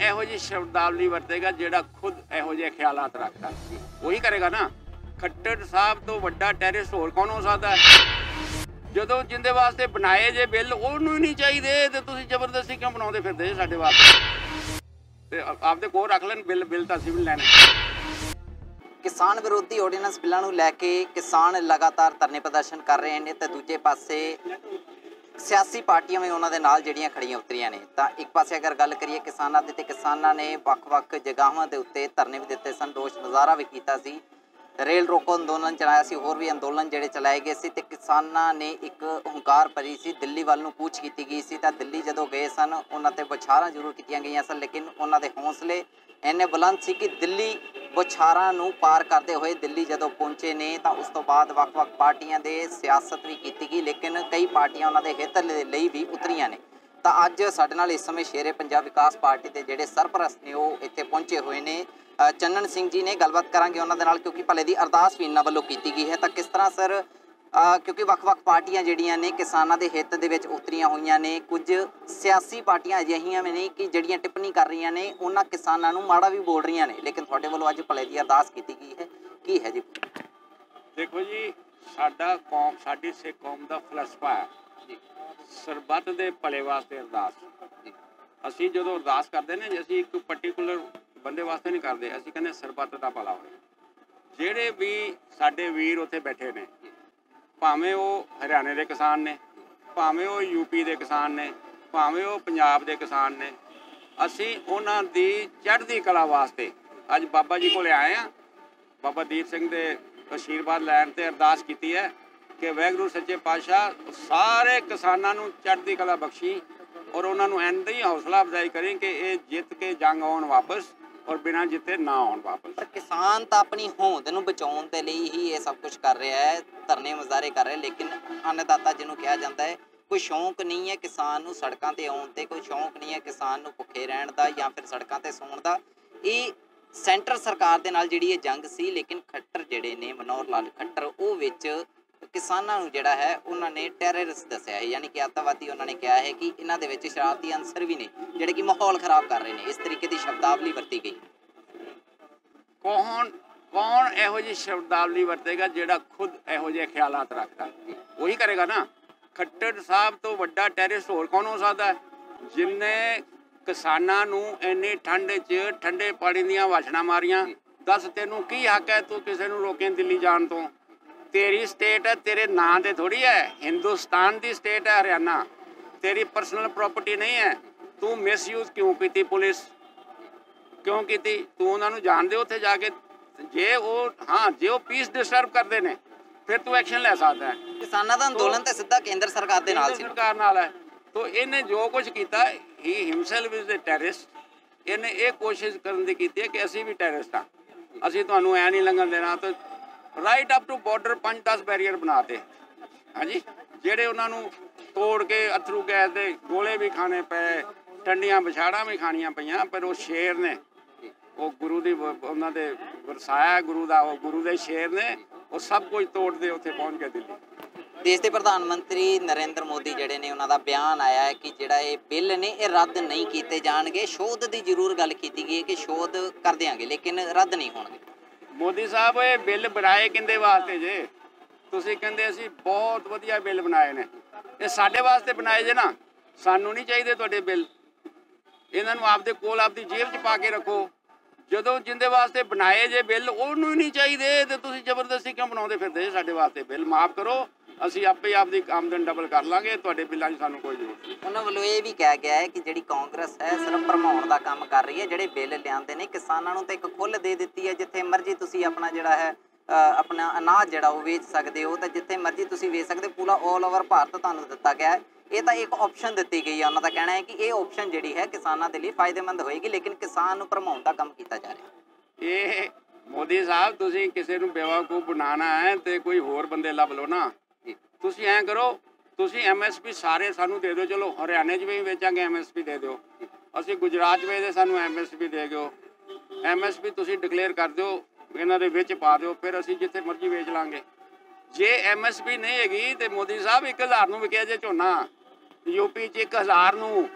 ਇਹੋ ਜਿਹੀ ਸ਼ਬਦਾਵਲੀ ਵਰਤੇਗਾ ਜਿਹੜਾ ਖੁਦ ਇਹੋ ਜਿਹੇ ਖਿਆਲਾਤ ਰੱਖਦਾ, ਉਹੀ ਕਰੇਗਾ ਨਾ। ਖੱਟੜ ਸਾਹਿਬ ਤੋਂ ਵੱਡਾ ਟੈਰਰਿਸਟ ਹੋਰ ਕੌਣ ਹੋ ਸਕਦਾ ਹੈ? ਜਦੋਂ ਜਿੰਦੇ ਵਾਸਤੇ ਬਣਾਏ ਜੇ ਬਿੱਲ ਉਹਨੂੰ ਹੀ ਨਹੀਂ ਚਾਹੀਦੇ ਤੇ ਤੁਸੀਂ ਜ਼ਬਰਦਸਤੀ ਕਿਉਂ ਬਣਾਉਂਦੇ ਫਿਰਦੇ ਸਾਡੇ ਵਾਸਤੇ? ਤੇ ਆਪਦੇ ਕੋਲ ਰੱਖ ਲੈਣ ਬਿੱਲ ਤਾਂ ਅਸੀਂ ਵੀ ਲੈਣੇ। ਕਿਸਾਨ ਵਿਰੋਧੀ ਆਰਡੀਨੈਂਸ ਬਿੱਲਾਂ ਨੂੰ ਲੈ ਕੇ ਕਿਸਾਨ ਲਗਾਤਾਰ ਧਰਨੇ ਪ੍ਰਦਰਸ਼ਨ ਕਰ ਰਹੇ ਨੇ ਤੇ ਦੂਜੇ ਪਾਸੇ ਸਿਆਸੀ ਪਾਰਟੀਆਂ ਵੀ ਉਹਨਾਂ ਦੇ ਨਾਲ ਜਿਹੜੀਆਂ ਖੜੀਆਂ ਉਤਰੀਆਂ ਨੇ। ਤਾਂ ਇੱਕ ਪਾਸੇ ਅਗਰ ਗੱਲ ਕਰੀਏ ਕਿਸਾਨਾਂ ਦੀ, ਤੇ ਕਿਸਾਨਾਂ ਨੇ ਵੱਖ-ਵੱਖ ਜਗ੍ਹਾਵਾਂ ਦੇ ਉੱਤੇ ਧਰਨੇ ਵੀ ਦਿੱਤੇ ਸਨ, ਰੋਸ ਮੁਜ਼ਾਹਰਾ ਵੀ ਕੀਤਾ ਸੀ, ਰੇਲ ਰੋਕੋ ਅੰਦੋਲਨ ਚਲਾਇਆ ਸੀ, ਹੋਰ ਵੀ ਅੰਦੋਲਨ ਜਿਹੜੇ ਚਲਾਏ ਗਏ ਸੀ। ਤੇ ਕਿਸਾਨਾਂ ਨੇ ਇੱਕ ਹੰਕਾਰ ਭਰੀ ਸੀ, ਦਿੱਲੀ ਵੱਲ ਨੂੰ ਕੂਚ ਕੀਤੀ ਗਈ ਸੀ। ਤਾਂ ਦਿੱਲੀ ਜਦੋਂ ਗਏ ਸਨ ਉਹਨਾਂ ਤੇ ਬੌਛਾਰਾਂ ਜ਼ਰੂਰ ਕੀਤੀਆਂ ਗਈਆਂ ਸਨ, ਲੇਕਿਨ ਉਹਨਾਂ ਦੇ ਹੌਸਲੇ ਇੰਨੇ ਬੁਲੰਦ ਸੀ ਕਿ ਦਿੱਲੀ ਬੌਛਾਰਾਂ ਨੂੰ ਪਾਰ ਕਰਦੇ ਹੋਏ ਦਿੱਲੀ ਜਦੋਂ ਪਹੁੰਚੇ ਨੇ ਤਾਂ ਉਸ ਤੋਂ ਬਾਅਦ ਵੱਖ-ਵੱਖ ਪਾਰਟੀਆਂ ਦੇ ਸਿਆਸਤ ਵੀ ਕੀਤੀ ਗਈ, ਲੇਕਿਨ ਕਈ ਪਾਰਟੀਆਂ ਉਹਨਾਂ ਦੇ ਹਿੱਤ ਲਈ ਵੀ ਉਤਰੀਆਂ ਨੇ। ਤਾਂ ਅੱਜ ਸਾਡੇ ਨਾਲ ਇਸ ਸਮੇਂ ਸ਼ੇਰੇ ਪੰਜਾਬ ਵਿਕਾਸ ਪਾਰਟੀ ਦੇ ਜਿਹੜੇ ਸਰਪ੍ਰਸਤ ਨੇ ਉਹ ਇੱਥੇ ਪਹੁੰਚੇ ਹੋਏ ਨੇ। ਚੰਨਣ ਸਿੰਘ ਜੀ ਨੇ, ਗੱਲਬਾਤ ਕਰਾਂਗੇ ਉਹਨਾਂ ਦੇ ਨਾਲ, ਕਿਉਂਕਿ ਭਲੇ ਦੀ ਅਰਦਾਸ ਵੀ ਇਹਨਾਂ ਵੱਲੋਂ ਕੀਤੀ ਗਈ ਹੈ। ਤਾਂ ਕਿਸ ਤਰ੍ਹਾਂ ਸਰ, ਕਿਉਂਕਿ ਵੱਖ-ਵੱਖ ਪਾਰਟੀਆਂ ਜਿਹੜੀਆਂ ਨੇ ਕਿਸਾਨਾਂ ਦੇ ਹਿੱਤ ਦੇ ਵਿੱਚ ਉਤਰੀਆਂ ਹੋਈਆਂ ਨੇ, ਕੁਝ ਸਿਆਸੀ ਪਾਰਟੀਆਂ ਅਜਿਹੀਆਂ ਵੀ ਨੇ ਕਿ ਜਿਹੜੀਆਂ ਟਿੱਪਣੀ ਕਰ ਰਹੀਆਂ ਨੇ, ਉਹਨਾਂ ਕਿਸਾਨਾਂ ਨੂੰ ਮਾੜਾ ਵੀ ਬੋਲ ਰਹੀਆਂ ਨੇ, ਲੇਕਿਨ ਤੁਹਾਡੇ ਵੱਲੋਂ ਅੱਜ ਭਲੇ ਦੀ ਅਰਦਾਸ ਕੀਤੀ ਗਈ ਹੈ, ਕੀ ਹੈ ਜੀ? ਦੇਖੋ ਜੀ, ਸਾਡੀ ਸਿੱਖ ਕੌਮ ਦਾ ਫਲਸਫਾ ਹੈ ਸਰਬੱਤ ਦੇ ਭਲੇ ਵਾਸਤੇ ਅਰਦਾਸ। ਅਸੀਂ ਜਦੋਂ ਅਰਦਾਸ ਕਰਦੇ ਨੇ, ਅਸੀਂ ਇੱਕ ਪਰਟੀਕੂਲਰ ਬੰਦੇ ਵਾਸਤੇ ਨਹੀਂ ਕਰਦੇ, ਅਸੀਂ ਕਹਿੰਦੇ ਸਰਬੱਤ ਦਾ ਭਲਾ ਹੋਵੇ। ਜਿਹੜੇ ਵੀ ਸਾਡੇ ਵੀਰ ਉੱਥੇ ਬੈਠੇ ਨੇ, ਭਾਵੇਂ ਉਹ ਹਰਿਆਣੇ ਦੇ ਕਿਸਾਨ ਨੇ, ਭਾਵੇਂ ਉਹ ਯੂਪੀ ਦੇ ਕਿਸਾਨ ਨੇ, ਭਾਵੇਂ ਉਹ ਪੰਜਾਬ ਦੇ ਕਿਸਾਨ ਨੇ, ਅਸੀਂ ਉਹਨਾਂ ਦੀ ਚੜ੍ਹਦੀ ਕਲਾ ਵਾਸਤੇ ਅੱਜ ਬਾਬਾ ਜੀ ਕੋਲ ਆਏ ਹਾਂ। ਬਾਬਾ ਦੀਪ ਸਿੰਘ ਦੇ ਆਸ਼ੀਰਵਾਦ ਲੈਣ ਤੇ ਅਰਦਾਸ ਕੀਤੀ ਹੈ ਕਿ ਵਾਹਿਗੁਰੂ ਸੱਚੇ ਪਾਤਸ਼ਾਹ ਸਾਰੇ ਕਿਸਾਨਾਂ ਨੂੰ ਚੜ੍ਹਦੀ ਕਲਾ ਬਖਸ਼ੀ ਔਰ ਉਹਨਾਂ ਨੂੰ ਇੰਨੀ ਹੀ ਹੌਸਲਾ ਅਫਜ਼ਾਈ ਕਰੇ ਕਿ ਇਹ ਜਿੱਤ ਕੇ ਜੰਗ ਆਉਣ ਵਾਪਸ ਔਰ ਬਿਨਾਂ ਜਿੱਤੇ ਨਾ ਆਉਣ ਵਾਪਸ। ਪਰ ਕਿਸਾਨ ਤਾਂ ਆਪਣੀ ਹੋਂਦ ਨੂੰ ਬਚਾਉਣ ਦੇ ਲਈ ਹੀ ਇਹ ਸਭ ਕੁਝ ਕਰ ਰਿਹਾ ਹੈ, ਧਰਨੇ ਮੁਜ਼ਾਹਰੇ ਕਰ ਰਿਹਾ, ਲੇਕਿਨ ਅੰਨਦਾਤਾ ਜਿਹਨੂੰ ਕਿਹਾ ਜਾਂਦਾ ਹੈ, ਕੋਈ ਸ਼ੌਂਕ ਨਹੀਂ ਹੈ ਕਿਸਾਨ ਨੂੰ ਸੜਕਾਂ ਤੇ ਆਉਣ ਤੇ, ਕੋਈ ਸ਼ੌਂਕ ਨਹੀਂ ਹੈ ਕਿਸਾਨ ਨੂੰ ਭੁੱਖੇ ਰਹਿਣ ਦਾ ਜਾਂ ਫਿਰ ਸੜਕਾਂ ਤੇ ਸੌਣ ਦਾ। ਇਹ ਸੈਂਟਰ ਸਰਕਾਰ ਦੇ ਨਾਲ ਜਿਹੜੀ ਇਹ ਜੰਗ ਸੀ, ਲੇਕਿਨ ਖੱਟਰ ਜਿਹੜੇ ਨੇ ਮਨੋਹਰ ਲਾਲ ਖੱਟਰ, ਉਹ ਵਿੱਚ ਕਿਸਾਨਾਂ ਨੂੰ ਜਿਹੜਾ ਹੈ ਉਹਨਾਂ ਨੇ ਟੈਰਰਿਸਟ ਦੱਸਿਆ ਹੈ, ਯਾਨੀ ਕਿ ਅੱਤਵਾਦੀ ਉਹਨਾਂ ਨੇ ਕਿਹਾ ਹੈ ਕਿ ਇਹਨਾਂ ਦੇ ਵਿੱਚ ਸ਼ਰਾਰਤੀ ਅਨਸਰ ਵੀ ਨੇ ਜਿਹੜੇ ਕਿ ਮਾਹੌਲ ਖਰਾਬ ਕਰ ਰਹੇ ਨੇ। ਇਸ ਤਰੀਕੇ ਦੀ ਸ਼ਬਦਾਵਲੀ ਵਰਤੀ ਗਈ। ਕੌਣ ਇਹੋ ਜਿਹੀ ਸ਼ਬਦਾਵਲੀ ਵਰਤੇਗਾ ਜਿਹੜਾ ਖੁਦ ਇਹੋ ਜਿਹੇ ਖਿਆਲਾਤ ਰੱਖਦਾ, ਉਹੀ ਕਰੇਗਾ ਨਾ। ਖੱਟੜ ਸਾਹਿਬ ਤੋਂ ਵੱਡਾ ਟੈਰਰਿਸਟ ਹੋਰ ਕੌਣ ਹੋ ਸਕਦਾ ਹੈ? ਜਿਨਨੇ ਕਿਸਾਨਾਂ ਨੂੰ ਇੰਨੀ ਠੰਡ 'ਚ ਠੰਡੇ ਪਾਣੀ ਦੀਆਂ ਵਾਛੜਾਂ ਮਾਰੀਆਂ। ਦੱਸ ਤੈਨੂੰ ਕੀ ਹੱਕ ਹੈ ਤੂੰ ਕਿਸੇ ਨੂੰ ਰੋਕੇ ਦਿੱਲੀ ਜਾਣ ਤੋਂ? ਤੇਰੀ ਸਟੇਟ ਹੈ, ਤੇਰੇ ਨਾਂ ਤੇ ਥੋੜੀ ਹੈ। ਹਿੰਦੁਸਤਾਨ ਦੀ ਸਟੇਟ ਹੈ ਹਰਿਆਣਾ, ਤੇਰੀ ਪਰਸਨਲ ਪ੍ਰੋਪਰਟੀ ਨਹੀਂ ਹੈ। ਤੂੰ ਮਿਸਯੂਜ਼ ਕਿਉਂ ਕੀਤੀ? ਪੁਲਿਸ ਕਿਉਂ ਕੀਤੀ? ਤੂੰ ਉਹਨਾਂ ਨੂੰ ਜਾਣਦੇ ਉੱਥੇ ਜਾ ਕੇ, ਜੇ ਉਹ ਪੀਸ ਡਿਸਟਰਬ ਕਰਦੇ ਨੇ ਫਿਰ ਤੂੰ ਐਕਸ਼ਨ ਲੈ ਸਕਦਾ ਹੈ। ਕਿਸਾਨਾਂ ਦਾ ਅੰਦੋਲਨ ਤੇ ਸਿੱਧਾ ਕੇਂਦਰ ਸਰਕਾਰ ਦੇ ਨਾਲ ਸੀ, ਸਰਕਾਰ ਨਾਲ ਹੈ। ਤੋ ਇਹਨੇ ਜੋ ਕੁਝ ਕੀਤਾ, he himself is the terrorist. ਇਹਨੇ ਇਹ ਕੋਸ਼ਿਸ਼ ਕਰਨ ਦੀ ਕੀਤੀ ਹੈ ਕਿ ਅਸੀਂ ਵੀ ਟੈਰਰਿਸਟ ਹਾਂ, ਅਸੀਂ ਤੁਹਾਨੂੰ ਐ ਨਹੀਂ ਲੰਘਣ ਦੇਣਾ। ਤਾਂ right up to border 5-10 barrier ਬਣਾਤੇ, ਹਾਂਜੀ, ਜਿਹੜੇ ਉਹਨਾਂ ਨੂੰ ਤੋੜ ਕੇ ਅਥਰੂ ਗੈਸ ਦੇ ਗੋਲੇ ਵੀ ਖਾਣੇ ਪਏ, ਠੰਡੀਆਂ ਵਿਛਾੜਾਂ ਵੀ ਖਾਣੀਆਂ ਪਈਆਂ। ਪਰ ਉਹ ਸ਼ੇਰ ਨੇ, ਉਹ ਗੁਰੂ ਦੀ ਉਹਨਾਂ ਦੇ ਵਰਸਾਇਆ ਗੁਰੂ ਦਾ, ਉਹ ਗੁਰੂ ਦੇ ਸ਼ੇਰ ਨੇ, ਉਹ ਸਭ ਕੁਝ ਤੋੜਦੇ ਉੱਥੇ ਪਹੁੰਚ ਕੇ ਦਿੱਲੀ। ਦੇਸ਼ ਦੇ ਪ੍ਰਧਾਨ ਮੰਤਰੀ ਨਰਿੰਦਰ ਮੋਦੀ ਜਿਹੜੇ ਨੇ, ਉਹਨਾਂ ਦਾ ਬਿਆਨ ਆਇਆ ਹੈ ਕਿ ਜਿਹੜਾ ਇਹ ਬਿੱਲ ਨੇ ਇਹ ਰੱਦ ਨਹੀਂ ਕੀਤੇ ਜਾਣਗੇ। ਸ਼ੋਧ ਦੀ ਜ਼ਰੂਰ ਗੱਲ ਕੀਤੀ ਗਈ ਹੈ ਕਿ ਸ਼ੋਧ ਕਰ ਦਿਆਂਗੇ, ਲੇਕਿਨ ਰੱਦ ਨਹੀਂ ਹੋਣਗੇ। ਮੋਦੀ ਸਾਹਿਬ ਇਹ ਬਿੱਲ ਬਣਾਏ ਕਿਹਦੇ ਵਾਸਤੇ ਜੇ? ਤੁਸੀਂ ਕਹਿੰਦੇ ਅਸੀਂ ਬਹੁਤ ਵਧੀਆ ਬਿੱਲ ਬਣਾਏ ਨੇ, ਇਹ ਸਾਡੇ ਵਾਸਤੇ ਬਣਾਏ ਜੇ ਨਾ, ਸਾਨੂੰ ਨਹੀਂ ਚਾਹੀਦੇ ਤੁਹਾਡੇ ਬਿੱਲ। ਇਹਨਾਂ ਨੂੰ ਆਪਦੇ ਕੋਲ ਆਪਦੀ ਜੇਬ 'ਚ ਪਾ ਕੇ ਰੱਖੋ। ਜਦੋਂ ਜਿੰਦੇ ਵਾਸਤੇ ਬਣਾਏ ਜੇ ਬਿੱਲ ਉਹਨੂੰ ਹੀ ਨਹੀਂ ਚਾਹੀਦੇ ਤੇ ਤੁਸੀਂ ਜ਼ਬਰਦਸਤੀ ਕਿਉਂ ਬਣਾਉਂਦੇ ਫਿਰਦੇ ਜੇ ਸਾਡੇ ਵਾਸਤੇ ਬਿੱਲ? ਮਾਫ ਕਰੋ, ਅਸੀਂ ਆਪੇ ਆਪਦੀ ਆਮਦਨ ਡਬਲ ਕਰ ਲਾਂਗੇ, ਤੁਹਾਡੇ ਬਿੱਲਾਂ 'ਚ ਸਾਨੂੰ ਕੋਈ ਜ਼ਰੂਰਤ ਨਹੀਂ। ਉਹਨਾਂ ਵੱਲੋਂ ਇਹ ਵੀ ਕਿਹਾ ਗਿਆ ਹੈ ਕਿ ਜਿਹੜੀ ਕਾਂਗਰਸ ਹੈ ਸਿਰਫ ਭਰਮਾਉਣ ਦਾ ਕੰਮ ਕਰ ਰਹੀ ਹੈ। ਜਿਹੜੇ ਬਿੱਲ ਲਿਆਂਦੇ ਨੇ ਕਿਸਾਨਾਂ ਨੂੰ ਤਾਂ ਇੱਕ ਖੁੱਲ੍ਹ ਦੇ ਦਿੱਤੀ ਹੈ, ਜਿੱਥੇ ਮਰਜ਼ੀ ਤੁਸੀਂ ਆਪਣਾ ਜਿਹੜਾ ਹੈ ਆਪਣਾ ਅਨਾਜ ਜਿਹੜਾ ਉਹ ਵੇਚ ਸਕਦੇ ਹੋ, ਤਾਂ ਜਿੱਥੇ ਮਰਜ਼ੀ ਤੁਸੀਂ ਵੇਚ ਸਕਦੇ, ਪੂਰਾ ਆਲ ਓਵਰ ਭਾਰਤ ਤੁਹਾਨੂੰ ਦਿੱਤਾ ਗਿਆ ਹੈ। ਇਹ ਤਾਂ ਇੱਕ ਆਪਸ਼ਨ ਦਿੱਤੀ ਗਈ ਹੈ। ਉਹਨਾਂ ਦਾ ਕਹਿਣਾ ਹੈ ਕਿ ਇਹ ਆਪਸ਼ਨ ਜਿਹੜੀ ਹੈ ਕਿਸਾਨਾਂ ਦੇ ਲਈ ਫਾਇਦੇਮੰਦ ਹੋਏਗੀ, ਲੇਕਿਨ ਕਿਸਾਨ ਨੂੰ ਭਰਮਾਉਣ ਦਾ ਕੰਮ ਕੀਤਾ ਜਾ ਰਿਹਾ। ਇਹ ਮੋਦੀ ਸਾਹਿਬ, ਤੁਸੀਂ ਕਿਸੇ ਨੂੰ ਬੇਵਕੂਫ ਬਣਾਉਣਾ ਹੈ ਤੇ ਕੋਈ ਹੋਰ ਬੰਦੇ ਲੱਭ ਲਓ ਨਾ। ਤੁਸੀਂ ਐਂ ਕਰੋ, ਤੁਸੀਂ MSP ਸਾਰੇ ਸਾਨੂੰ ਦੇ ਦਿਓ। ਚਲੋ ਹਰਿਆਣੇ 'ਚ ਵੀ ਵੇਚਾਂਗੇ, MSP ਦੇ ਦਿਓ। ਅਸੀਂ ਗੁਜਰਾਤ 'ਚ ਵੇਚਦੇ, ਸਾਨੂੰ MSP ਦੇ ਦਿਓ। MSP ਤੁਸੀਂ ਡਿਕਲੇਅਰ ਕਰ ਦਿਓ, ਇਹਨਾਂ ਦੇ ਵਿੱਚ ਪਾ ਦਿਓ, ਫਿਰ ਅਸੀਂ ਜਿੱਥੇ ਮਰਜ਼ੀ ਵੇਚ ਲਾਂਗੇ। ਜੇ MSP ਨਹੀਂ ਹੈਗੀ ਤੇ ਮੋਦੀ ਸਾਹਿਬ 1000 ਨੂੰ ਵਿਕਿਆ ਜੇ ਝੋਨਾ, ਯੂਪੀ 'ਚ 1000 ਨੂੰ,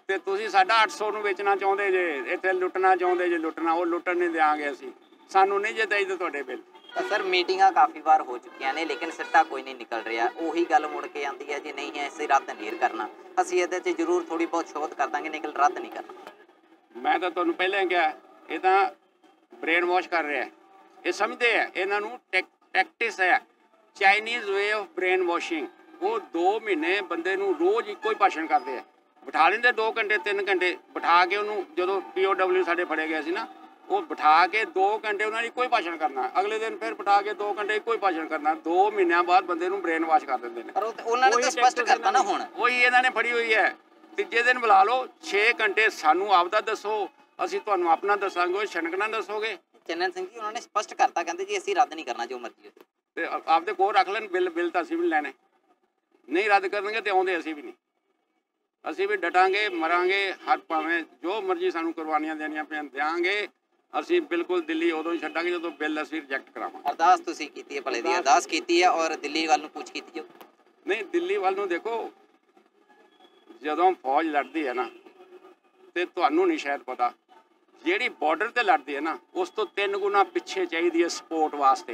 ਤੇ ਤੁਸੀਂ ਸਾਡਾ 800 ਨੂੰ ਵੇਚਣਾ ਚਾਹੁੰਦੇ ਜੇ, ਇੱਥੇ ਲੁੱਟਣਾ ਚਾਹੁੰਦੇ ਜੇ, ਲੁੱਟਣਾ ਉਹ ਲੁੱਟਣ ਨਹੀਂ ਦਿਆਂਗੇ ਅਸੀਂ। ਸਾਨੂੰ ਨਹੀਂ ਜੇ ਚਾਹੀਦੇ ਤੁਹਾਡੇ ਬਿੱਲ। ਤਾਂ ਸਰ ਮੀਟਿੰਗਾਂ ਕਾਫੀ ਵਾਰ ਹੋ ਚੁੱਕੀਆਂ ਨੇ ਲੇਕਿਨ ਸਿੱਟਾ ਕੋਈ ਨਹੀਂ ਨਿਕਲ ਰਿਹਾ। ਉਹੀ ਗੱਲ ਮੁੜ ਕੇ ਆਉਂਦੀ ਹੈ ਜੀ ਨਹੀਂ ਹੈ ਅਸੀਂ ਰੱਦ ਨਹੀਂ ਕਰਨਾ, ਅਸੀਂ ਇਹਦੇ 'ਚ ਜ਼ਰੂਰ ਥੋੜ੍ਹੀ ਬਹੁਤ ਸ਼ੋਧ ਕਰ ਦਾਂਗੇ ਲੇਕਿਨ ਰੱਦ ਨਹੀਂ ਕਰਨਾ। ਮੈਂ ਤਾਂ ਤੁਹਾਨੂੰ ਪਹਿਲਾਂ ਹੀ ਕਿਹਾ ਇਹ ਤਾਂ ਬ੍ਰੇਨ ਵਾਸ਼ ਕਰ ਰਿਹਾ। ਇਹ ਸਮਝਦੇ ਆ, ਇਹਨਾਂ ਨੂੰ ਟੈਕਟਿਸ ਹੈ, Chinese way of brainwashing. ਉਹ 2 ਮਹੀਨੇ ਬੰਦੇ ਨੂੰ ਰੋਜ਼ ਇੱਕੋ ਹੀ ਭਾਸ਼ਣ ਕਰਦੇ ਆ, ਬਿਠਾ ਲੈਂਦੇ 2 ਘੰਟੇ 3 ਘੰਟੇ ਬਿਠਾ ਕੇ ਉਹਨੂੰ। ਜਦੋਂ POW ਸਾਡੇ ਫੜੇ ਗਏ ਸੀ ਨਾ, ਉਹ ਬਿਠਾ ਕੇ 2 ਘੰਟੇ ਉਹਨਾਂ ਨੇ ਇੱਕੋ ਹੀ ਭਾਸ਼ਣ ਕਰਨਾ, ਅਗਲੇ ਦਿਨ ਫਿਰ ਬਿਠਾ ਕੇ 2 ਘੰਟੇ ਇੱਕੋ ਹੀ ਭਾਸ਼ਣ ਕਰਨਾ। 2 ਮਹੀਨਿਆਂ ਬਾਅਦ ਬੰਦੇ ਨੂੰ ਬ੍ਰੇਨ ਵਾਸ਼ ਕਰ ਦਿੰਦੇ ਨੇ। ਪਰ ਉਹਨਾਂ ਨੇ ਤਾਂ ਸਪਸ਼ਟ ਕਰਤਾ ਨਾ ਹੁਣ, ਉਹੀ ਇਹਨਾਂ ਨੇ ਫੜੀ ਹੋਈ ਹੈ। ਤੀਜੇ ਦਿਨ ਬੁਲਾ ਲਓ, 6 ਘੰਟੇ ਸਾਨੂੰ ਆਪਦਾ ਦੱਸੋ, ਅਸੀਂ ਤੁਹਾਨੂੰ ਆਪਣਾ ਦੱਸਾਂਗੇ, ਛਣਕਣਾ ਦੱਸੋਗੇ। ਚੰਨਨ ਸਿੰਘ ਜੀ ਉਹਨਾਂ ਨੇ ਸਪਸ਼ਟ ਕਰਤਾ, ਕਹਿੰਦੇ ਜੀ ਅਸੀਂ ਰੱਦ ਨਹੀਂ ਕਰਨਾ ਜੋ ਮਰਜ਼ੀ ਹੋ। ਤੇ ਆਪਦੇ ਕੋਲ ਰੱਖ ਲੈਣ ਬਿੱਲ ਤਾਂ ਅਸੀਂ ਵੀ ਲੈਣੇ ਨਹੀਂ। ਰੱਦ ਕਰਨਗੇ ਤੇ ਆਉਂਦੇ ਅਸੀਂ ਵੀ ਨਹੀਂ, ਅਸੀਂ ਵੀ ਡਟਾਂਗੇ, ਮਰਾਂਗੇ, ਹਰ ਭਾਵੇਂ ਜੋ ਮਰਜ਼ੀ ਸਾਨੂੰ ਕੁਰਬਾਨੀਆਂ ਦੇਣੀਆਂ ਪੈਣ ਦਿਆਂਗੇ। ਅਸੀਂ ਬਿਲਕੁਲ ਦਿੱਲੀ ਉਦੋਂ ਹੀ ਛੱਡਾਂਗੇ ਜਦੋਂ ਬਿੱਲ ਅਸੀਂ ਰਿਜੈਕਟ ਕਰਾਵਾਂਗੇ। ਅਰਦਾਸ ਤੁਸੀਂ ਕੀਤੀ ਹੈ, ਭਲੇ ਦੀ ਅਰਦਾਸ ਕੀਤੀ ਹੈ ਔਰ ਦਿੱਲੀ ਵੱਲ ਨੂੰ ਪੁੱਛ ਕੀਤੀ ਜੋ ਨਹੀਂ। ਦਿੱਲੀ ਵੱਲ ਨੂੰ ਦੇਖੋ, ਜਦੋਂ ਫੌਜ ਲੜਦੀ ਹੈ ਨਾ, ਤੇ ਤੁਹਾਨੂੰ ਨਹੀਂ ਸ਼ਾਇਦ ਪਤਾ, ਜਿਹੜੀ ਬਾਰਡਰ ਤੇ ਲੜਦੀ ਹੈ ਨਾ, ਉਸ ਤੋਂ 3 ਗੁਣਾ ਪਿੱਛੇ ਚਾਹੀਦੀ ਹੈ ਸਪੋਰਟ ਵਾਸਤੇ।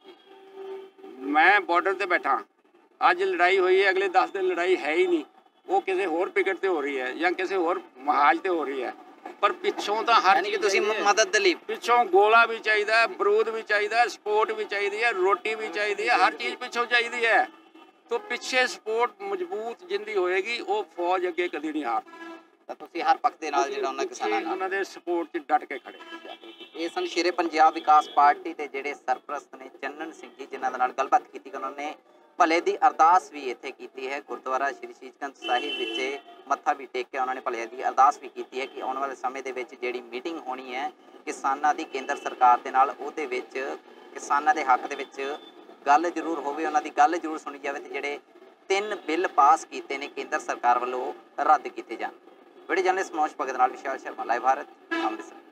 ਮੈਂ ਬਾਰਡਰ ਤੇ ਬੈਠਾ, ਅੱਜ ਲੜਾਈ ਹੋਈ ਹੈ, ਅਗਲੇ 10 ਦਿਨ ਲੜਾਈ ਹੈ ਹੀ ਨਹੀਂ, ਉਹ ਕਿਸੇ ਹੋਰ ਪਿਕਟ ਤੇ ਹੋ ਰਹੀ ਹੈ ਜਾਂ ਕਿਸੇ ਹੋਰ ਮਹਾਜ ਤੇ ਹੋ ਰਹੀ ਹੈ, ਪਰ ਪਿੱਛੋਂ ਤਾਂ ਹਰ ਯਾਨੀ ਕਿ ਤੁਸੀਂ ਮਦਦ ਦੇ ਲਈ ਪਿੱਛੋਂ ਗੋਲਾ ਵੀ ਚਾਹੀਦਾ, ਬਰੂਦ ਵੀ ਚਾਹੀਦਾ, ਸਪੋਰਟ ਵੀ ਚਾਹੀਦੀ ਹੈ, ਰੋਟੀ ਵੀ ਚਾਹੀਦੀ ਹੈ, ਹਰ ਚੀਜ਼ ਪਿੱਛੋਂ ਚਾਹੀਦੀ ਹੈ। तो पिछे सपोर्ट मजबूत जिंदी होएगी, वो फौज अगे कभी नहीं हार। ਤਾਂ ਤੁਸੀਂ ਹਰ ਪੱਖ ਦੇ ਨਾਲ ਜਿਹੜਾ ਉਹਨਾਂ ਕਿਸਾਨਾਂ ਨਾਲ ਉਹਨਾਂ ਦੇ ਸਪੋਰਟ 'ਚ ਡਟ ਕੇ ਖੜੇ। ਇਹ ਸਨ ਸ਼ੇਰੇ ਪੰਜਾਬ ਵਿਕਾਸ ਪਾਰਟੀ ਦੇ ਜਿਹੜੇ ਸਰਪ੍ਰਸਤ ਨੇ ਚੰਨਨ ਸਿੰਘ ਜੀ, ਜਿਨ੍ਹਾਂ ਦੇ ਨਾਲ ਗੱਲਬਾਤ ਕੀਤੀ ਕਿ ਉਹਨਾਂ ਨੇ ਭਲੇ ਦੀ ਅਰਦਾਸ ਵੀ ਇੱਥੇ ਕੀਤੀ ਹੈ। ਗੁਰਦੁਆਰਾ ਸ਼੍ਰੀ ਸ਼ੀਸ਼ਗੰਜ ਸਾਹਿਬ ਵਿੱਚ ਮੱਥਾ ਵੀ ਟੇਕ ਕੇ ਉਹਨਾਂ ਨੇ ਭਲੇ ਦੀ ਅਰਦਾਸ ਵੀ ਕੀਤੀ ਹੈ ਕਿ ਆਉਣ ਵਾਲੇ ਸਮੇਂ ਦੇ ਵਿੱਚ ਜਿਹੜੀ ਮੀਟਿੰਗ ਹੋਣੀ ਹੈ ਕਿਸਾਨਾਂ ਦੀ ਕੇਂਦਰ ਸਰਕਾਰ ਦੇ ਨਾਲ, ਉਹਦੇ ਵਿੱਚ ਕਿਸਾਨਾਂ ਦੇ ਹੱਕ ਦੇ ਵਿੱਚ ਗੱਲ ਜ਼ਰੂਰ ਹੋਵੇ, ਉਹਨਾਂ ਦੀ ਗੱਲ ਜ਼ਰੂਰ ਸੁਣੀ ਜਾਵੇ ਤੇ ਜਿਹੜੇ 3 ਬਿੱਲ ਪਾਸ ਕੀਤੇ ਨੇ ਕੇਂਦਰ ਸਰਕਾਰ ਵੱਲੋਂ ਰੱਦ ਕੀਤੇ ਜਾਣ। ਵੀਡੀਓ ਜਰਨਲਿਸਟ ਮਨੋਜ ਭਗਤ ਨਾਲ ਵਿਸ਼ਾਲ ਸ਼ਰਮਾ, ਲਾਈਵ ਭਾਰਤ, ਅੰਮ੍ਰਿਤਸਰ।